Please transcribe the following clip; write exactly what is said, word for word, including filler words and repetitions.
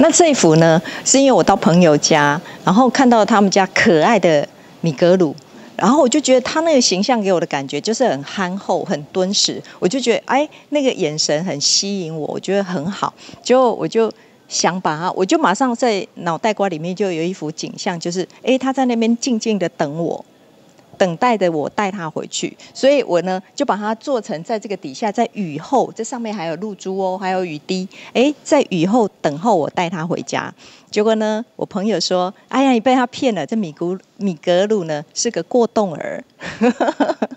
那这一幅呢，是因为我到朋友家，然后看到他们家可爱的米格鲁。然后我就觉得他那个形象给我的感觉就是很憨厚、很敦实，我就觉得哎，那个眼神很吸引我，我觉得很好。结果我就想把他，我就马上在脑袋瓜里面就有一幅景象，就是哎，他在那边静静的等我。等待着我带他回去，所以我呢就把它做成在这个底下，在雨后，这上面还有露珠哦，还有雨滴，哎，在雨后等候我带他回家。结果呢，我朋友说：“哎呀，你被他骗了，这米古米格鲁呢是个过动儿。”